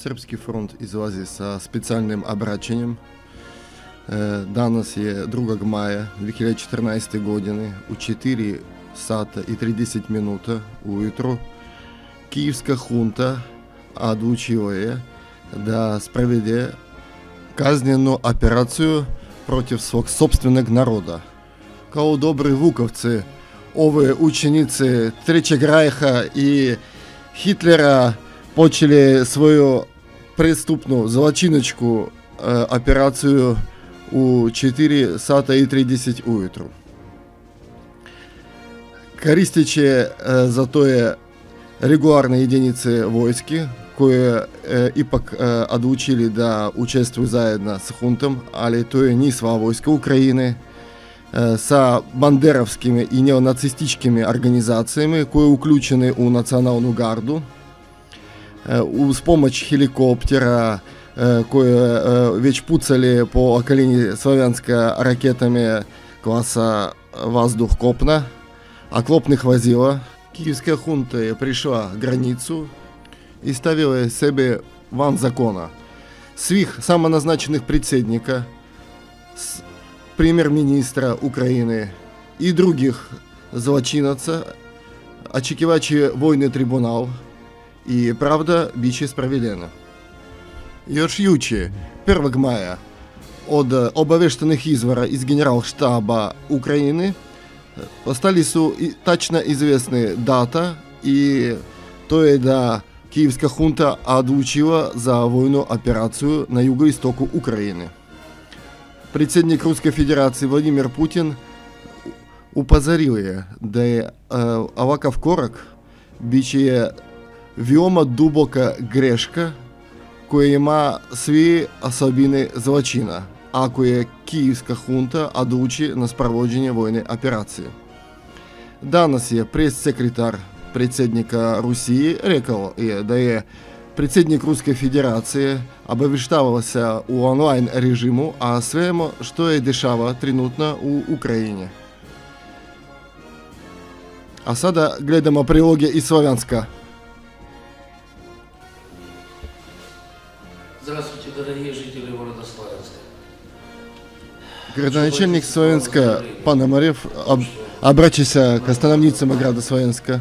Srpski front izlazi sa specijalnim obraćanjem. Danas je 2. maja 2014. godine u 4 sata i 30 minuta ujutro Kijevska hunta odlučila je da sprovede kaznenu operaciju protiv svog sopstvenog naroda. Kao dobri vukovci, ove učenice Trećeg rajha i Hitlera počeli svoju prestupnu zločinačku operaciju u 4 sata i 30 ujutro. Koristeći za to je regularne jedinice vojske koje ipak odlučili da učestvuju zajedno s huntom, ali to je nije sva vojska Ukrajine, sa banderovskimi i neonacističkimi organizacijama koje uključene u nacionalnu gardu, uz pomoć helikoptera koje već pucali po okolini Slovenska raketami klasa vazduh-kopna, oklopnih vozila. Kijevska hunta je prišla granicu i stavila je sebe van zakona. Svih samonaznačenih predsjednika, premijer-ministra Ukrajine i drugih zločinaca očekivaće vojni tribunal i pravda bit će sprovedena. Još juče, 1. maja, od obavještenih izvora iz generalštaba Ukrajine ostali su tačno izvjesne data i to je da Kijevska hunta odlučila za vojnu operaciju na jugoistoku Ukrajine. Predsjednik Ruske federacije Vladimir Putin upozorio je da je ovakav korak bit će veoma duboka greška koja ima sve osobine zločina, ako je Kijevska hunta odluči na sprovođenje vojne operacije. Danas je press-sekretar predsjednika Rusije rekao da je predsjednik Ruske federacije obavještavao se u online režimu o svemu što je dešava trenutno u Ukrajini. A sada gledamo priloge iz Slovenska. Здравствуйте, дорогие жители города Славянска. Градоначальник Словенска Пономарев обращался к остановницам города Словенска.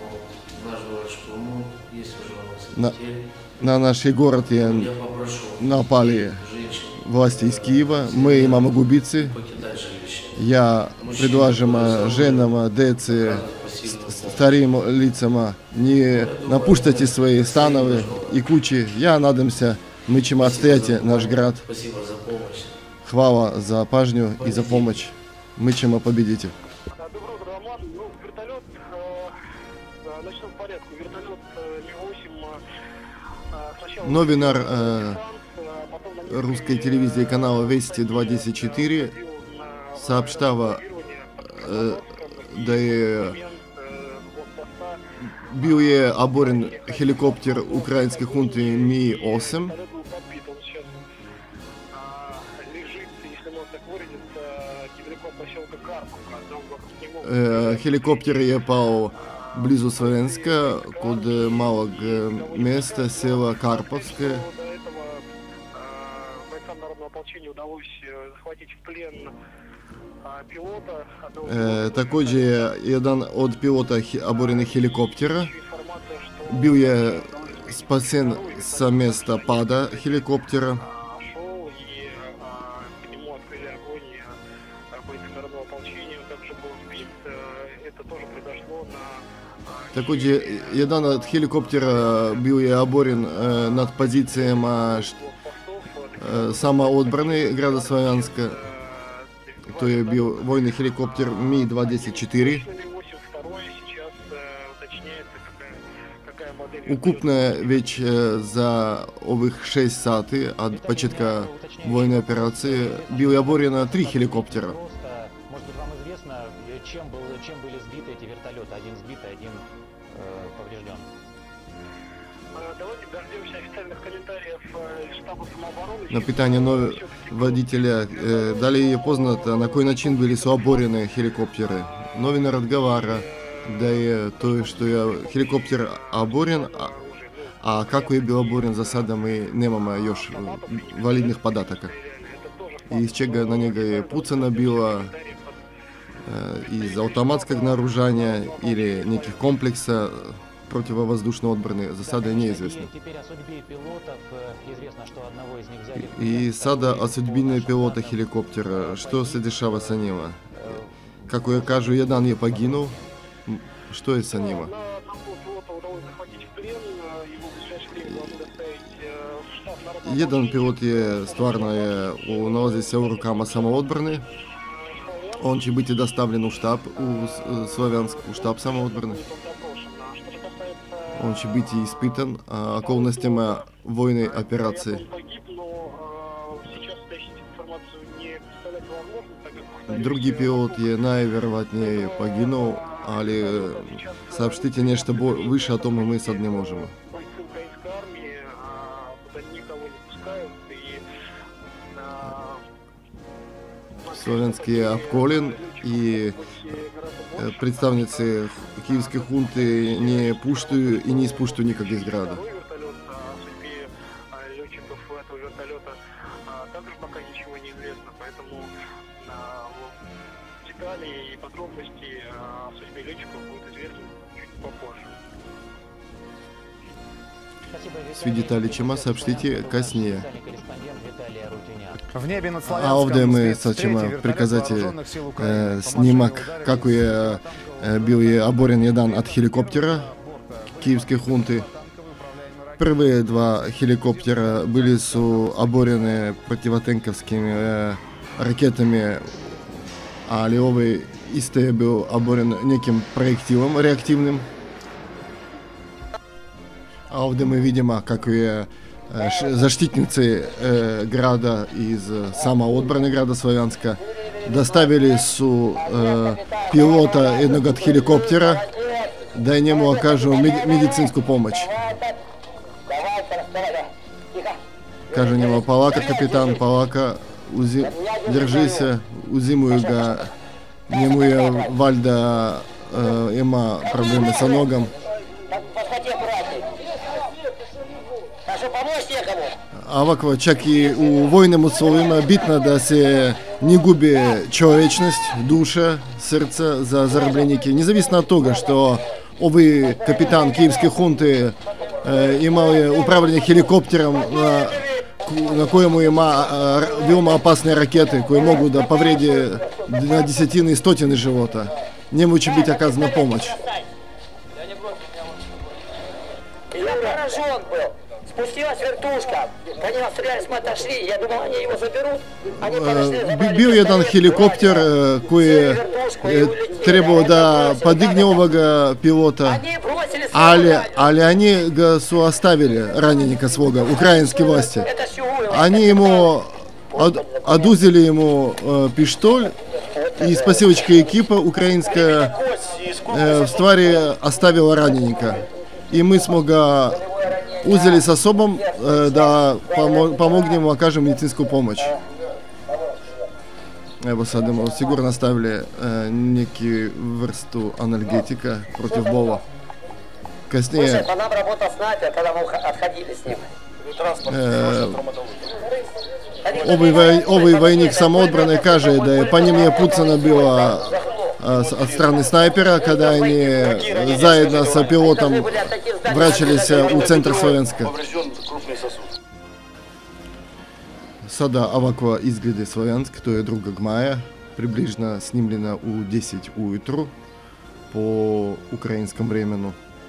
На наш город напали власти из Киева. Мы, мамогубицы. Я предложим женам, дети, старым лицам не напуштайте свои становы и кучи. Я надамся, мы чем отстоять наш град. Хвала за пажню и за помощь. Мы чем победите. Доброе утро, Роман. Вертолет, начнем в порядку. Вертолет Ми-8 Новинар русской телевизии канала Вести 24 сообщала, да и бил je оборен helikopter ukrajinske hunte Mi-8. Helikopter je pao blizu Slovenska, kod malog mjesta, sela Karpovske. Također je jedan od pilota oborenih helikoptera bio je spasen sa mjesta pada helikoptera. Također, jedan od helikoptera bio je oboren nad pozicijama samoodbrane grada Slovenska. To je bio vojni helikopter Mi-24. Ukupno već za ovih 6 sati od početka vojne operacije bilo je oboreno 3 helikoptera. Чем были сбиты эти вертолеты? Один сбитый, один поврежден. Давайте дождемся официальных комментариев штаба самообороны. На питание водителя далее познато, на кой начин были оборены helikopteri. Novinar odgovara da je to što je helikopter oboren, А како je bio oboren za sada mi nemamo još validnih podataka. Iz čega na njega je pucana bila, iz automatskog naoružanja ili nekih kompleksa противовоздушной отбраны, за sada je неизвестно. И sada о судьбине пилота helikoptera, što se dešava sa njima? Kako je kažu, jedan je poginuo, što je sa njima? Jedan pilot je stvarno nalazi se u rukama samoodbrane. On će biti dostavljen u štab, u Slaviansk, u štab samoodbrane. Он će biti ispitan okolnostima vojne operacije. Drugi pilot je najvjerojatnije poginuo, ali сообщите nešto više o tome mi sad ne možemo. Slavianski je opkoljen i predstavnici киевской хунты не пуштую и не испуштую никак из града. Также пока ничего не известно, поэтому детали и подробности о судьбе летчиков будут известны чуть попозже. Svi detalji ćemo saopštiti kasnije. A ovdje mi sad ćemo prikazati snimak kako je bio oboren jedan od helikoptera kijevske hunte. Prve dva helikoptera bili su oborene protivotenkovskim raketami, ali ovaj isto je bio oboren nekim projektilom reaktivnim. A ovdje mi vidimo kako je zaštitnici grada iz samoodbrane grada Slavianska dostavili su pilota jednog od helikoptera da njemu okažu medicinsku pomoć. Kaže njemu polaka kapitan, polaka, drži se, uzimuju ga, njemu je valjda ima probleme sa nogom. A ovako, čak i u vojnim uslovima bitno da se ne gubi čovječnost, duša, srca za zarobljenike. Nezavisno od toga što ovaj kapitan kijevske hunte imao je upravljanje helikopterom na kojemu ima veoma opasne rakete koje mogu da povredi na desetine i stotine života. Njemu će biti okazana pomoć. Спустилась вертушка, по нему стрелялись, мы отошли, я думал, они его заберут. Они подошли, Bio jedan helikopter koji trebao da podigne ovoga pilota, ali oni ga su ostavili, ranjenika svoga, ukrajinske vlasti. Они ему oduzeli ему pištolj i spasilačka ekipa ukrajinska в stvari ostavila ranjenika. I mi smo ga uzeli sa sobom da pomognemo, okажем medicinsku pomoć. Evo sad sigurno stavili neki vrstu analgetika protiv bola. Kasnije ovaj vojnik samoodbrane kaže da je po njim je pucana bila od strane snajpera kada oni zajedno sa pilotom vraćali se u centar Slavianska. Sada ovako izgleda Slaviansk, to je 2. maja, približno snimljena u 10 ujutru po ukrajinskom vremenu.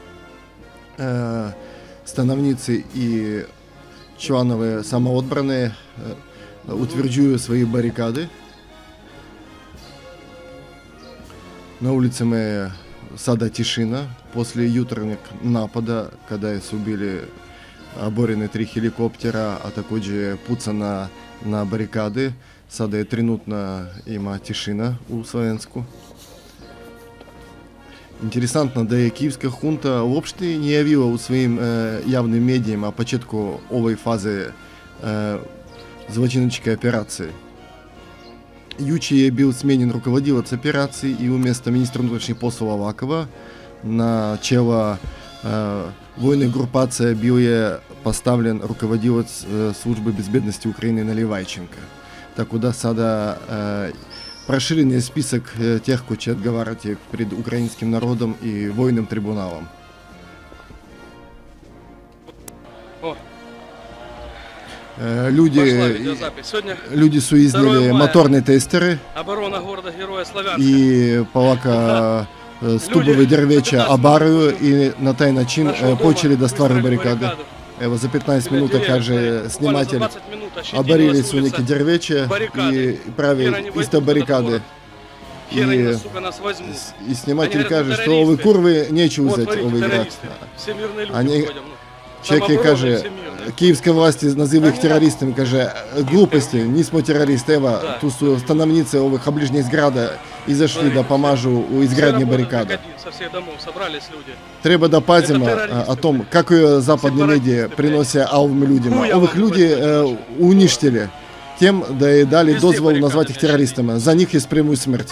Stanovnici i članove samoodbrane utvrđuju svoje barikade. Na ulicama je sada tišina после jutarnjeg napada kada su bili oborene 3 helikoptera, a također pucana na barikade. Sada je trenutno ima tišina u Slaviansku. Interesantno da je kijevska hunta uopšte ne javila u svojim javnim medijima početku ovoj faze zločinačke operacije. Juče je bil smenjen ruководилец операции и вместо министра внутренних послов Авакова на чело военная группация била поставлен руководитель службы безбедности Украины Наливайченко. Так куда сада расширенный список тех, кто отговаривает перед украинским народом и военным трибуналом. Люди суездили моторные тестеры и полака стубовые дервеча обарую и на тай начин почали до ствару баррикады. За 15 минут, каже, сниматель обарили суники дервеча и правили исто баррикады. И сниматель каже, что вы курвы нечего взять, выиграть. Они, человек каже, киевские власти называют их террористами, каже, глупости, не смо террористы, эва, ту становницы овых оближней зграда и зашли до помажу у изградни баррикады. Треба допадзимо о том, как ее западные медиа приносят овым людям. Овых люди уничтили тем, да и дали дозвол назвать их террористами. За них есть прямую смерть.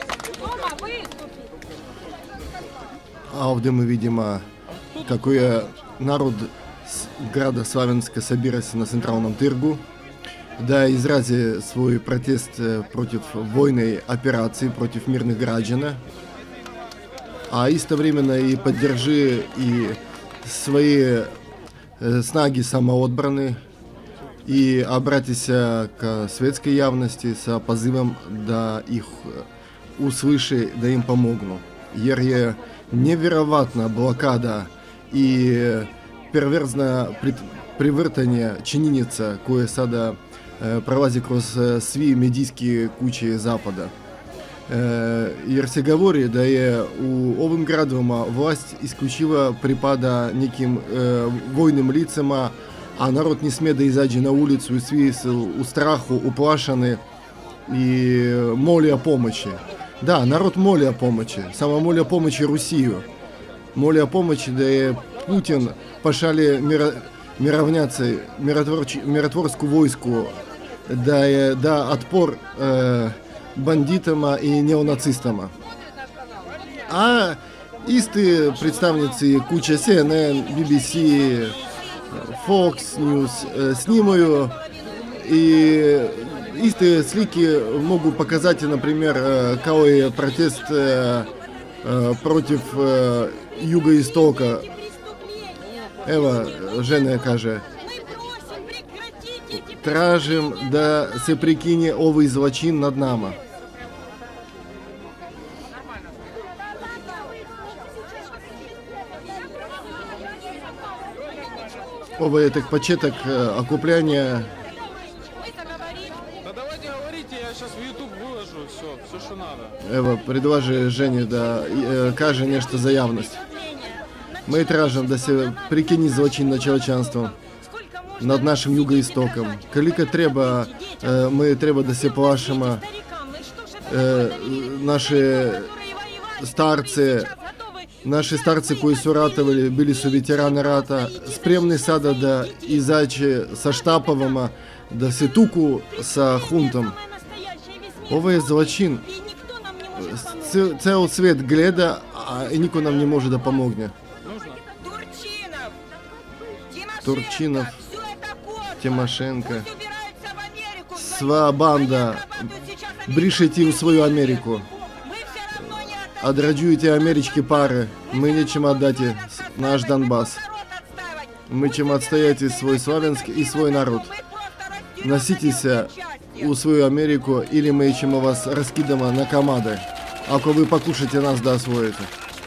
А где мы видим, какой народ града Славянска собирается на центральном тыргу, да изрази свой протест против военной операции, против мирных граждан, а истовременно и поддержи и свои снаги самоотбраны и обратися к светской явности с позывом да их услыши, да им помогну. Ер невероятна блокада и перверзне привертання чиніться, кое сада пролазить кроз свої медійські кучі Запада. Jer se govori da je u ovim gradovima vlast isključiva pripada nekim vojnim licima, a narod ne smije da izađe na ulicu i svi su u strahu, uplašani i moli o pomoći. Da, narod moli o pomoći, samo moli o pomoći Rusiju. Moli o pomoći da je Putin pošalje mirotvorsku vojsku, da je da otpor бандитами и неонацистами. А истые представницы куча CNN, BBC, Fox News снимают и истые слики могут показать, например, какой протест против Юго-Истока. Ева, жена каже, тражим да се прикине овий злочин над нами. Оба это почеток окупления. Да давайте говорите, я сейчас в YouTube выложу все, что надо. Ева, предложи Жене, да, каже нечто за явность. Мы тражим да се прикине злочин на человечанство над нашим юго-истоком. Колика треба, мы треба да се плашимо наши старцы, кои су ратовали, били су ветераны рата, спремни сада да изаче со Штаповыма, да се туку со хунтом. Ovo je zločin. Цел свет гледа, а никто нам не может да помогне. Турчинов, Тимошенко, сва банда, бришите в свою Америку. Одраджуете амерички пары, мы нечем отдать наш Донбасс. Мы чем отстоять свой Славянск и свой народ. Носитесь у свою Америку, или мы чем вас раскидаем на команды. Ако вы покушаете нас, да освоите.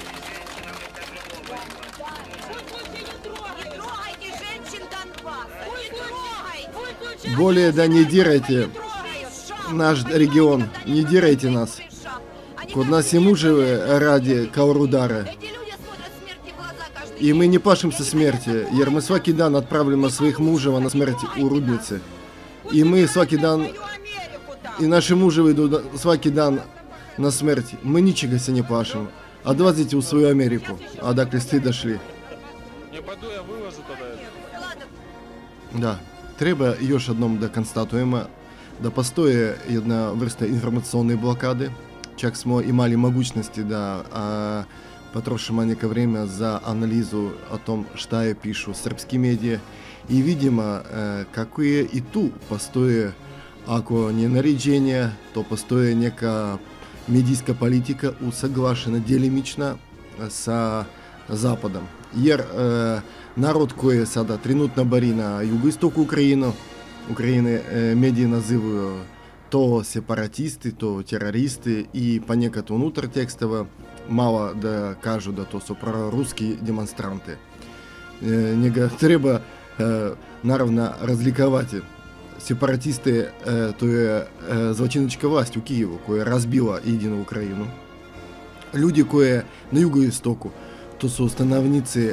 Более да не дирайте наш регион, не дирайте нас. Код нас и мужевы ради каурудара. И мы не пашемся смерти, jer мы svaki dan отправляем своих мужева на смерть у рудницы. И мы svaki dan, и наши мужевы идут svaki dan на смерть. Мы ничего се не пашем. Отвозите у свою Америку, а до кресты дошли. Я пойду, я выложу тогда это. Да. Треба još одном да констатуємо, да постоє jedna vrsta informaционной блокады. Čak smo imali mogućnosti da потрошим некое время за анализу о том, что я пишу српски медиа, и, видимо, какие и ту постоje, ако не нареđenje, то postoje neka medijska politika usaglašena djelimična sa Zapadom. Jer narod koji je sada trenutno bari na jugoistoku Ukrajine mediji nazivaju to separatisti, to teroristi i ponekad unutar tekstova malo da kažu da to su proruski demonstranti. Njega treba naravno razlikovati. Сепаратисты, то je злочиночка власть у Києва, koja разбила єдину Україну. Люди, koji на юго-истоку, to su stanovnici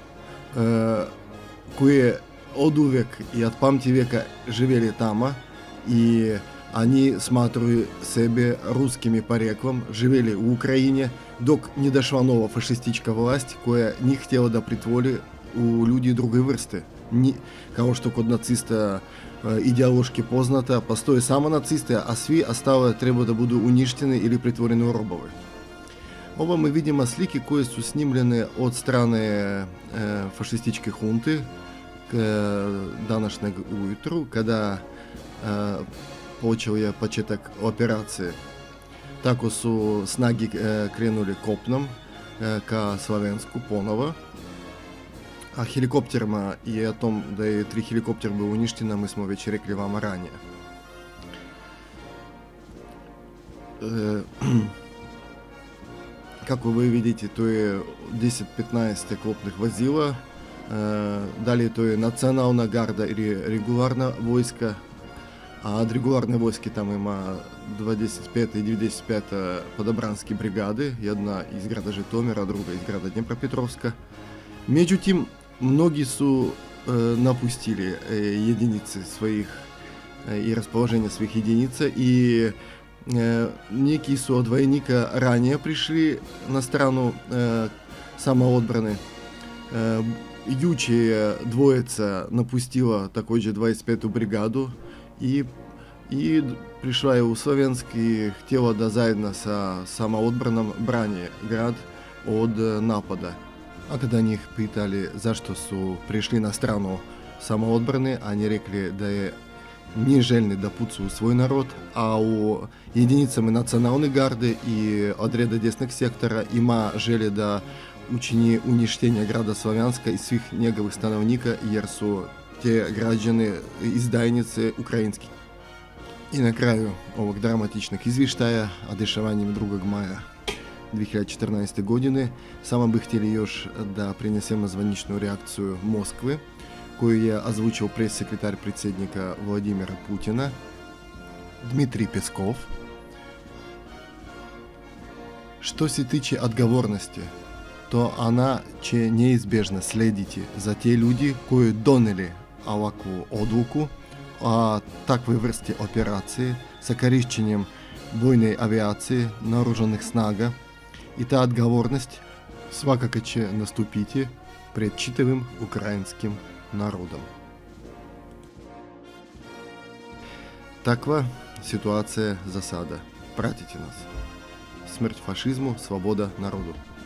koji od uvijek i od pamti vijeka živjeli tamo i они сматривали себе русскими пореклом, живели в Украине, док не дошла нова фашистичка власть, koja не хотела да притвори у ljudi другої vrste. Kao što kod nacista ideološki poznata, postoje samo nacisti, a svi ostale treba da budu uništeni ili pretvoreni u robove. Ovo mi vidimo slike koje su snimljene od strane fašističke hunte današnjeg ujutru, kada počeo je početak operacije. Tako su snagi krenuli kopnom ka Slovensku ponovo. A helikopterima i o tom da je 3 helikoptera bilo uništena, mi smo već rekli vama ranije. Kako vi vidite, to je 10-15 teklopnih vozila, dalje to je nacionalna garda ili regularna vojska, a od regularne vojske tamo ima 25 i 95 podobranske brigade, jedna iz grada Žitomira, druga iz grada Dnepropetrovska. Međutim, mnogi su napustili jedinice svojih i raspoloženje svih jedinica i neki su od vojnika ranije prišli na stranu samoodbrane. Juče je dvojica napustila također 25. brigadu i prišla je u Slovensk i htjela da zajedno sa samoodbranom brani grad od napada. A kada njih pitali zašto su prišli na stranu samoodbrane, oni rekli da je nije željni da pucu u svoj narod, a u jedinicama nacionalne garde i odreda desnog sektora ima želje da učini uništenje grada Slovjanska i svih njegovih stanovnika, jer su te građane izdajnice ukrajinski. I na kraju ovog dramatičnog izvještaja o dešavanjima 2. maja 2014. godine samo bi htjeli još da prinesemo zvaničnu reakciju Moskve, koju je ozvučio press-sekretar predsjednika Vladimira Putina Dmitrij Peskov. Što se tiče odgovornosti, to ona će neizbježno slediti za te ljudi koji doneli ovakvu odluku o takvoj vrsti operacije sa korišćenjem vojne avijacije, naoružanih snaga, i ta odgovornost svakako će nastupiti pred čitavim ukrajinskim narodom. Takva situacija za sada. Pratite nas. Smrt fašizmu, sloboda narodu.